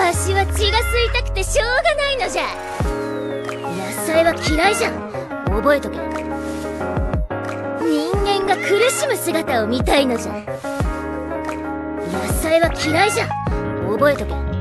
わしは血が吸いたくてしょうがないのじゃ。野菜は嫌いじゃ。覚えとけ。人間が苦しむ姿を見たいのじゃ。野菜は嫌いじゃ。覚えとけ。